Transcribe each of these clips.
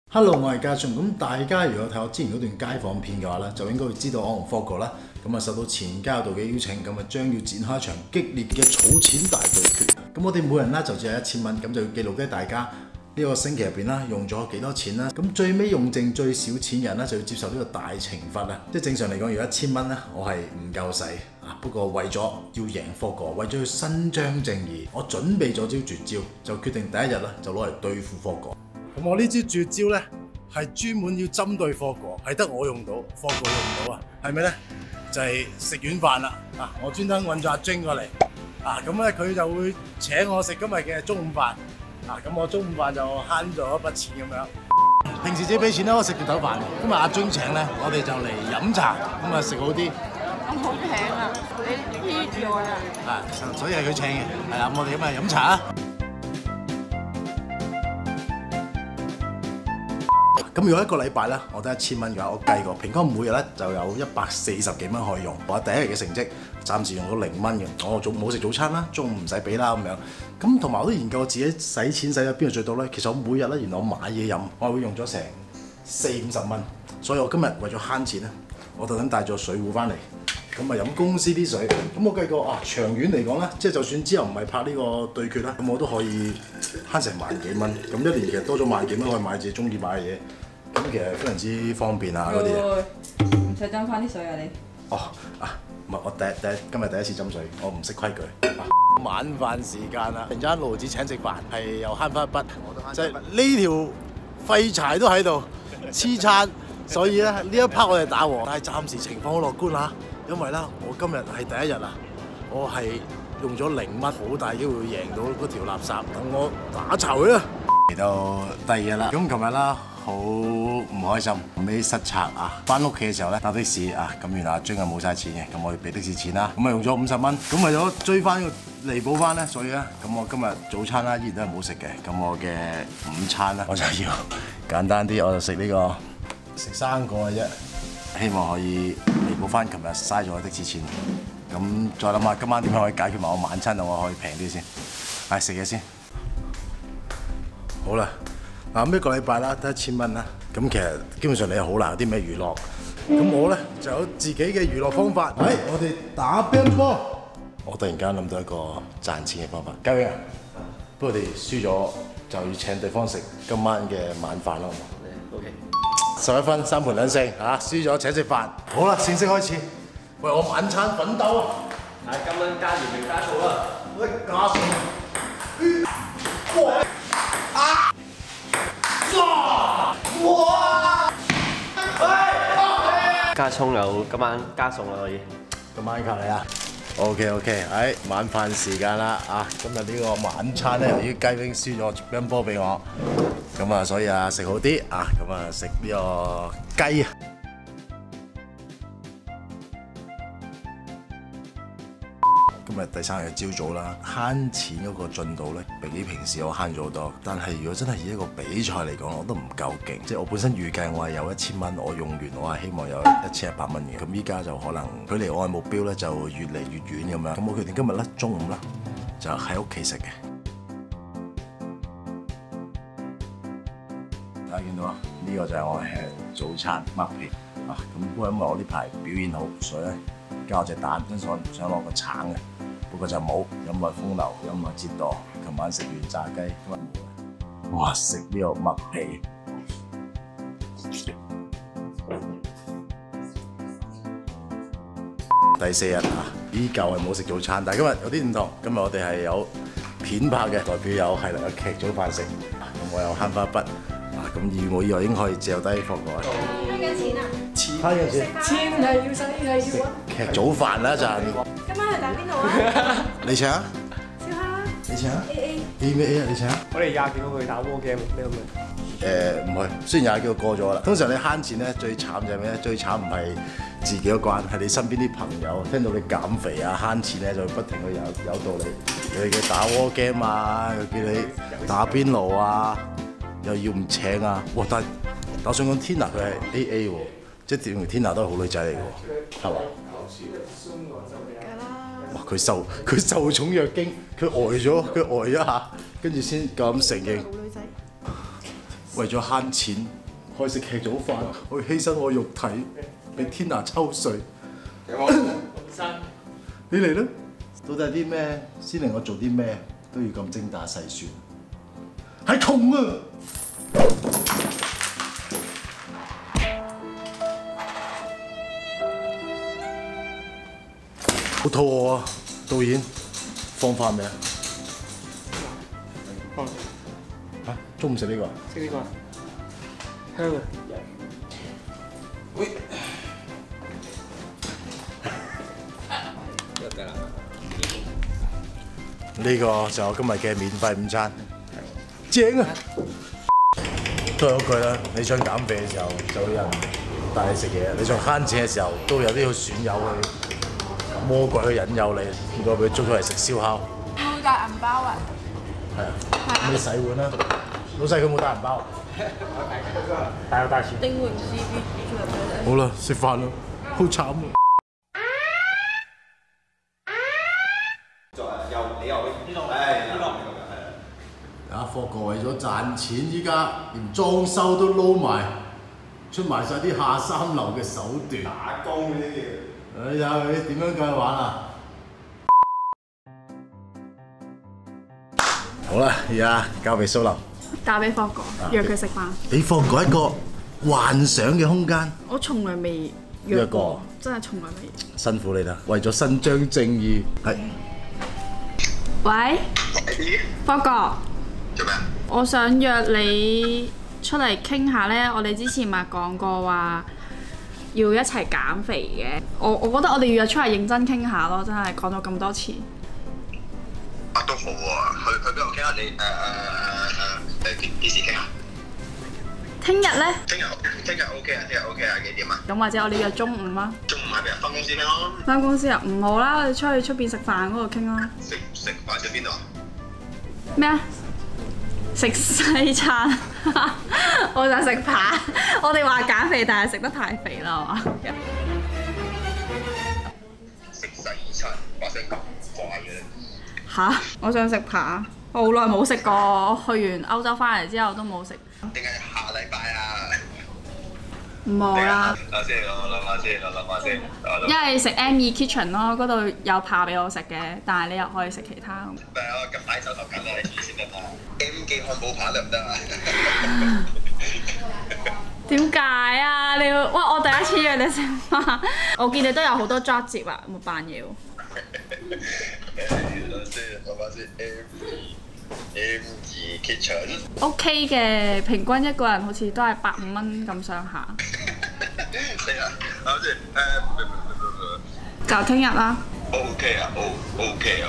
Hello，我係家聰。咁大家如果睇我之前嗰段街訪片嘅話咧，就應該會知道我同霍哥啦，咁啊受到前交道嘅邀請，咁啊將要展開一場激烈嘅儲錢大對決。咁我哋每人啦就只係1000蚊，咁就要記錄低大家呢個星期入邊啦用咗幾多錢啦。咁最尾用剩最少錢人咧就要接受呢個大懲罰啊！即係正常嚟講，如果1000蚊咧，我係唔夠使啊。不過為咗要贏霍哥，為咗要伸張正義，我準備咗招絕招，就決定第一日咧就攞嚟對付霍哥。咁我呢招絕招咧係專門要針對霍哥，係得我用到，霍哥用唔到啊！係咪咧？就係食軟飯啦！啊，我專登揾咗阿 Jing 過嚟啊，咁咧佢就會請我食今日嘅中午飯啊，咁我中午飯就慳咗一筆錢咁樣。平時自己俾錢啦，我食碟頭飯。今日阿 Jing 請咧，我哋就嚟飲茶，咁啊食好啲。 咁好平啊！你 P 住我啊！ 所以係佢請嘅。係啦，咁我哋今日飲茶啊！咁如果一個禮拜咧，我得1000蚊嘅話，我計過，平均每日咧就有140幾蚊可以用。我第一日嘅成績暫時用到0蚊嘅，我冇食早餐啦，中午唔使俾啦咁樣。咁同埋我都研究自己使錢使咗邊度最多咧。其實我每日咧，原來我買嘢飲，我係會用咗成40-50蚊。所以我今日為咗慳錢咧，我特登帶咗水壺翻嚟，咁啊飲公司啲水。咁我計過啊，長遠嚟講咧，即係就算之後唔係拍呢個對決啦，咁我都可以慳成萬幾蚊。咁一年其實多咗萬幾蚊可以買自己中意買嘅嘢。咁其實非常之方便啊！嗰啲嘢唔使斟翻啲水啊你？ 唔係我今日第一次斟水，我唔識規矩。晚飯時間啦，突然間盧子請食飯，係又慳翻一筆，就係呢條廢柴都喺度黐餐，所以咧呢一 part 我哋打和，但係暫時情況好樂觀啦，因為咧我今日係第一日啊，我係用咗0蚊，好大機會贏到嗰條垃圾，等我打巢佢啦。嚟到第二日啦，咁琴日啦。好唔開心，尾失策啊！翻屋企嘅時候咧，搭的士啊，咁原來阿 Jing 係冇晒錢嘅，咁我要俾的士錢啦，咁啊用咗50蚊，咁為咗追翻個彌補翻咧，所以咧，咁我今日早餐啦依然都係冇食嘅，咁我嘅午餐啦，我就要簡單啲，我就食呢個食生果嘅啫，希望可以彌補翻琴日嘥咗的士錢，咁再諗下今晚點樣可以解決埋我晚餐，我可以平啲先，食嘢先，好啦。嗱，咁一個禮拜啦，得1000蚊啦。咁其實基本上你係好難有啲咩娛樂。咁我咧就有自己嘅娛樂方法。我哋打乒乓波。我突然間諗到一個賺錢嘅方法。嘉榮啊，不過我哋輸咗就要請對方食今晚嘅晚飯啦，好唔好 ？OK。11分3盤2勝嚇，輸咗請食飯。好啦，正式開始。喂，我晚餐奮鬥啊！ 今晚加鹽定加醋啦？ 喂，加醋。 加葱有今晚加餸啦可以。 今晚靠你啊 ！OK，晚飯時間啦啊！今日呢個晚餐咧，由於雞 wing 輸咗乒乓波俾我，咁啊所以啊食好啲啊，咁啊食呢個雞啊！今日第3日嘅朝早啦，慳錢嗰個進度咧，比平時我慳咗好多。但係如果真係以一個比賽嚟講，我都唔夠勁。即係我本身預計我係有1000蚊，我用完我係希望有1100蚊嘅。咁依家就可能距離我嘅目標咧就越嚟越遠咁樣。咁我決定今日咧中午啦就喺屋企食嘅。大家見到啊？呢個就係我嘅早餐麥皮啊。咁不過因為我呢排表現好，所以咧加我隻蛋，跟住我唔想落個橙嘅。不過就冇飲落風流，飲落折墮。琴晚食完炸雞，今日冇。哇！食呢個麥皮，第4日啊，依舊係冇食早餐，但係今日有啲唔同。今日我哋係有片拍嘅，代表有係啦，有劇早飯食。咁我又慳翻一筆啊！咁如無意外應該可以借低霍哥。 慳緊錢啊！ 慳緊錢， 錢係要使係要揾。 劇早飯啦一陣。 今晚去打邊爐啊？ 你請啊？ 燒蝦啦。 你請啊 AA。 咩 A 啊？你請啊？ 我哋廿幾個去打 war game，你有冇？ 唔去，雖然廿幾個過咗啦。通常你慳錢咧，最慘就係咩咧？最慘唔係自己嗰關，係你身邊啲朋友聽到你減肥啊、慳錢咧，就會不停去有道理，又叫你打 war game 啊，又叫你打邊爐啊，又要唔請啊。哇！但我想講 Tina 佢係 AA 喎，即係條 Tina 都係好女仔嚟嘅喎，係嘛？哇！佢受寵若驚，佢呆咗一下，跟住先咁承認。 為咗慳錢，開始吃早飯，我犧牲我肉體，俾天拿抽水。你嚟啦！到底係啲咩先令我做啲咩都要咁精打細算？係窮啊！好肚餓啊！導演放飯未啊？ 放。 嚇！中午食呢個？ 食呢個。香啊！喂。得啦。 呢個就係我今日嘅免費午餐，正啊！都係嗰句啦，你想減肥嘅時候就會有人帶你食嘢；你想慳錢嘅時候，都會有啲好損友去魔鬼去引誘你，結果俾捉咗嚟食燒烤。 冇帶銀包啊！ 係啊，咁你洗碗啦。老細佢冇帶銀包，帶我帶錢。 丁榮 CP 好啦，食飯啦，好慘啊！啊，霍哥為咗賺錢，依家連裝修都撈埋，出埋晒啲下三流嘅手段。打工嗰啲嘢。睇下佢點樣繼續玩啊！好啦，而家交俾蘇林， 打俾霍哥，約佢食飯。 俾霍哥一個幻想嘅空間。 我從來未約過，真係從來未。 辛苦你啦，為咗伸張正義，係。 喂，霍哥。 做咩？ 我想約你出嚟傾下咧，我哋之前咪講過話要一齊減肥嘅，我覺得我哋要約出嚟認真傾下咯，真係講咗咁多次。 啊，都好喎，去邊度傾啊？你幾時傾啊？ 聽日咧？ 聽日 OK 啊，聽日 OK 啊，幾點啊？ 咁或者我哋約中午啦。 中午喺邊啊？返公司傾咯。 返公司啊？唔好啦，我哋出去出邊食飯嗰度傾啦。 食飯食邊度啊？ 咩啊？食西餐，我想食扒。我哋話減肥，但係食得太肥啦，係嘛？ 食西餐，把聲咁快嘅。 嚇！我想食扒，我好耐冇食過。去完歐洲翻嚟之後都冇食。 定係下禮拜啊？ 冇啦。 諗下先。 一係食 M2 Kitchen 咯，嗰度有扒俾我食嘅，但係你又可以食其他。 但係我近排手頭緊啊，你遲先得啊。M 記漢堡扒得唔得啊？ 點解啊？你要哇！我第一次約你食飯，我見你都有好多 job 接啊，冇扮嘢喎。 諗下先 M2 Kitchen。 OK 嘅，平均一個人好似都係150蚊咁上下。 死啦！諗先就聽日啦。 OK 啊，OK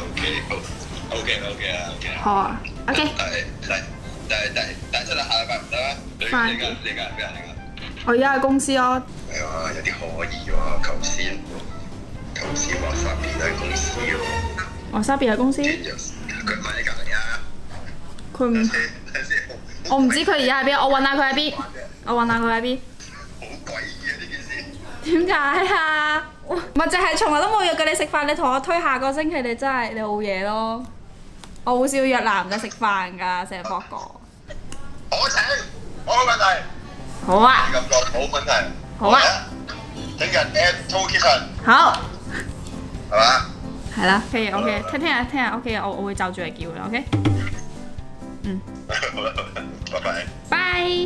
啊。 好啊 ，OK。 但係真係下禮拜唔得啦。你我而家喺公司咯。 係啊，有啲可疑喎。頭先話沙比喺公司喎。 我沙比喺公司。 佢唔喺隔離啊。 佢唔。我唔知佢而家喺邊，我揾下佢喺邊。 好詭異啊！呢件事。 點解啊？咪就係從來都冇約過你食飯，你同我推下個星期，你真係你好嘢咯！我好少約男嘅食飯㗎，成日博哥。 我請，我冇問題。 好啊。 你咁講冇問題。 好啊。 聽日 M2 Kitchen。 好。 係嘛？ 係啦，OK，聽日 OK，我會就住嚟叫啦 ，OK。嗯。 好啦，拜拜。 拜。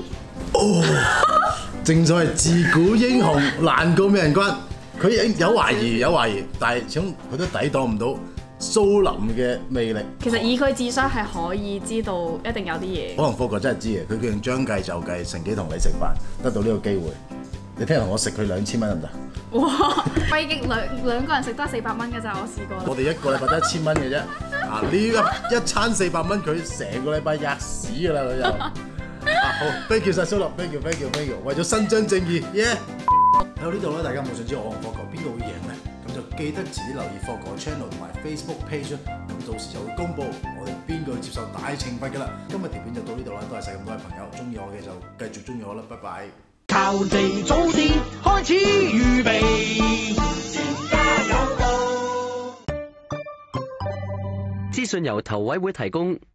正所謂自古英雄難過美人關，佢有懷疑，但係始終佢都抵擋唔到蘇林嘅魅力。 其實以佢智商係可以知道一定有啲嘢。 可能霍哥真係知嘅，佢決定將計就計，乘機同你食飯，得到呢個機會。你聽日同我食佢2000蚊得唔得？ 哇！飛機兩個人食得400蚊嘅咋，我試過。 我哋一個禮拜得1000蚊嘅啫。啊，呢一餐400蚊，佢成個禮拜吔屎㗎啦佢就。好 ，thank you 晒蘇林 ，thank you， 為咗伸張正義，耶！喺呢度咧，大家冇想知我同霍哥邊個會贏咧，咁就記得遲啲留意霍哥 channel 同埋 Facebook page 啦，咁到時就會公佈我哋邊個接受大懲罰㗎啦。今日條片就到呢度啦，多謝晒咁多位朋友，中意我嘅就繼續中意我啦，拜拜。 靠地早啲開始預備，加油！資訊由投委會提供。